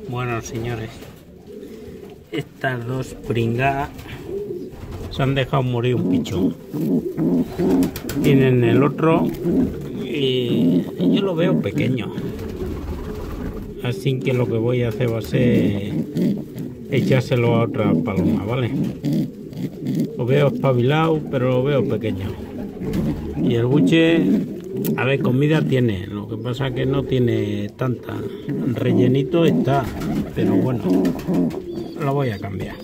Bueno, señores, estas dos pringadas se han dejado morir un pichón. Tienen el otro y yo lo veo pequeño. Así que lo que voy a hacer va a ser echárselo a otra paloma, ¿vale? Lo veo espabilado, pero lo veo pequeño. Y el buche, a ver, comida tiene, lo que pasa es que no tiene tanta. Rellenito está, pero bueno, lo voy a cambiar.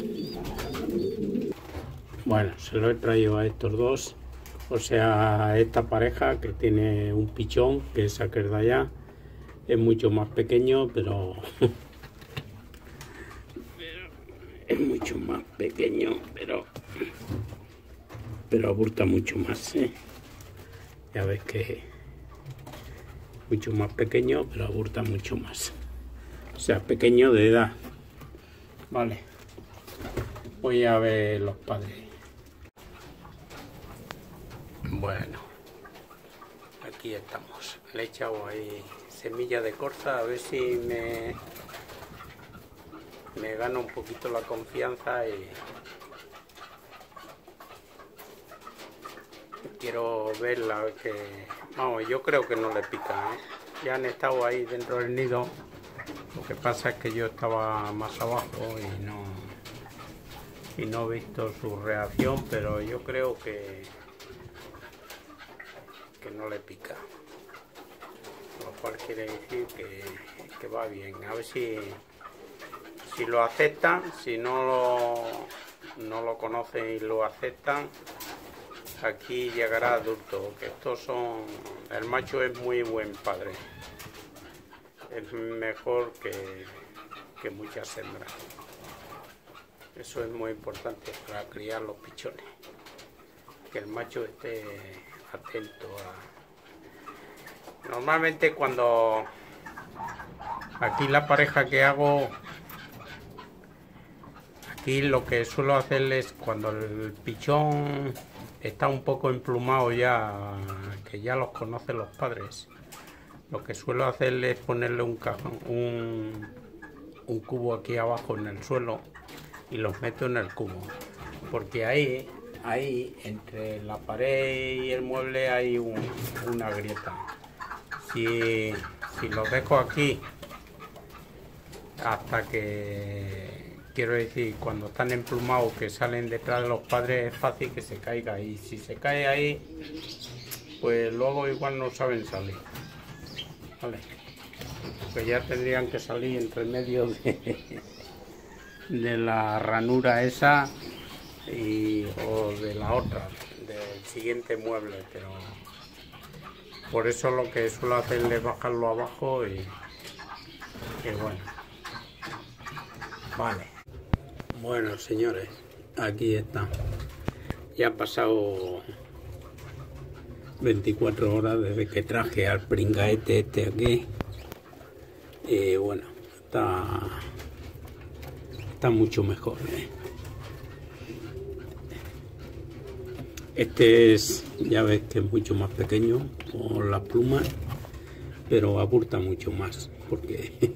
Bueno, se lo he traído a estos dos, o sea, a esta pareja que tiene un pichón, que es aquel de allá, es mucho más pequeño, pero es mucho más pequeño, pero aburta mucho más, ¿eh? Ya ves que mucho más pequeño, pero aburta mucho más. O sea, pequeño de edad. Vale. Voy a ver los padres. Bueno. Aquí estamos. Le he echado ahí semilla de corza, a ver si me gana un poquito la confianza y quiero verla, que vamos, yo creo que no le pica, ¿eh? Ya han estado ahí dentro del nido, lo que pasa es que yo estaba más abajo y no he visto su reacción, pero yo creo que no le pica, lo cual quiere decir que va bien. A ver si lo aceptan, si no lo conocen y lo aceptan, aquí llegará adulto, que estos son, el macho es muy buen padre, es mejor que muchas hembras. Eso es muy importante para criar los pichones, que el macho esté atento a... Normalmente cuando aquí la pareja que hago, aquí lo que suelo hacerles cuando el pichón está un poco emplumado ya, que ya los conocen los padres, lo que suelo hacerles es ponerle un cajón, un cubo aquí abajo en el suelo y los meto en el cubo, porque ahí entre la pared y el mueble hay una grieta. Si los dejo aquí hasta que, quiero decir, cuando están emplumados, que salen detrás de los padres, es fácil que se caiga ahí. Si se cae ahí, pues luego igual no saben salir, ¿vale? Pues ya tendrían que salir entre medio de la ranura esa o de la otra, del siguiente mueble, pero por eso lo que suelo hacer es bajarlo abajo y bueno. Vale. Bueno, señores, aquí está. Ya han pasado 24 horas desde que traje al pringaete este aquí. Y bueno, está mucho mejor, ¿eh? Este es, ya ves que es mucho más pequeño con las plumas, pero aburta mucho más, porque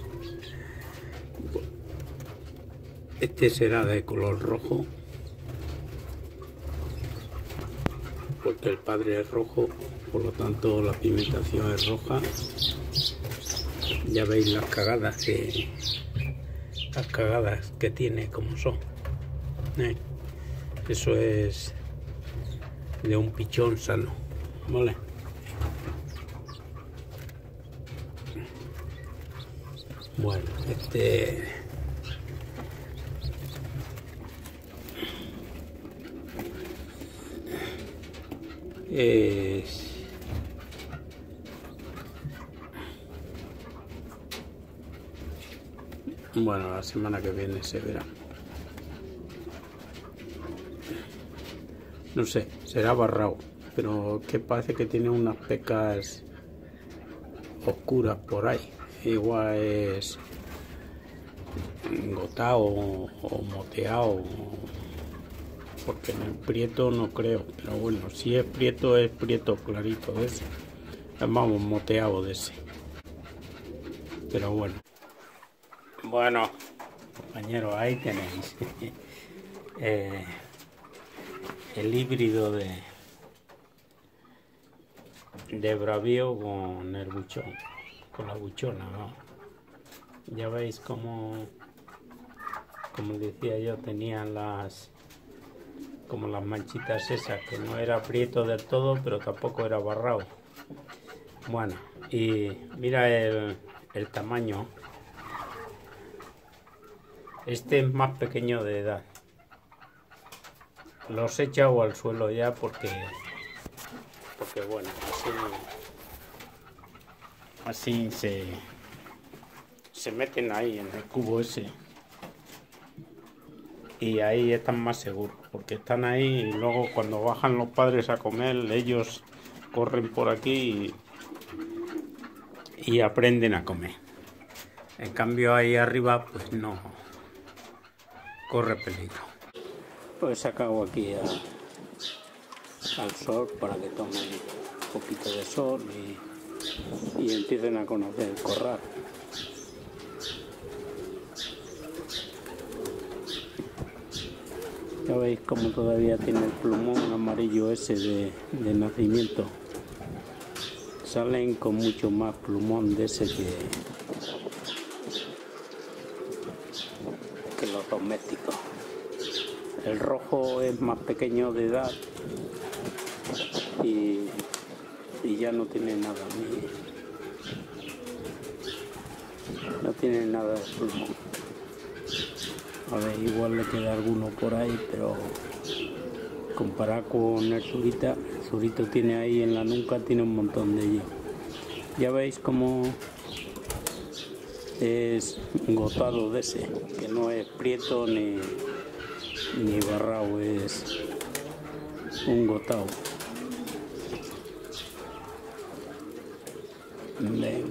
este será de color rojo, porque el padre es rojo, por lo tanto la pigmentación es roja. Ya veis las cagadas que tiene como son, ¿eh? Eso es de un pichón sano, ¿vale? Bueno, este es bueno, la semana que viene se verá. No sé, será barrado, pero que parece que tiene unas pecas oscuras por ahí. Igual es gotado o moteado, porque en el prieto no creo, pero bueno, si es prieto clarito de ese. Vamos, moteado de ese. Pero bueno. Bueno, compañeros, ahí tenéis el híbrido de bravío con el buchón, con la buchona, ¿no? Ya veis como decía yo, tenían como las manchitas esas, que no era prieto del todo, pero tampoco era barrado. Bueno, y mira el tamaño. Este es más pequeño de edad. Los he echado al suelo ya porque bueno, así se meten ahí en el cubo ese. Y ahí están más seguros, porque están ahí y luego cuando bajan los padres a comer, ellos corren por aquí y aprenden a comer. En cambio ahí arriba pues no corre peligro. Pues he sacado aquí al sol para que tomen un poquito de sol y empiecen a conocer el corral. Ya veis como todavía tiene el plumón amarillo ese de nacimiento. Salen con mucho más plumón de ese que los domésticos. El rojo es más pequeño de edad y ya no tiene nada, no tiene nada de plumón. A ver, igual le queda alguno por ahí, pero comparado con el zurito tiene ahí en la nuca, tiene un montón de ellos. Ya veis cómo es gotado de ese, que no es prieto ni barrao, es un gotado. Venga.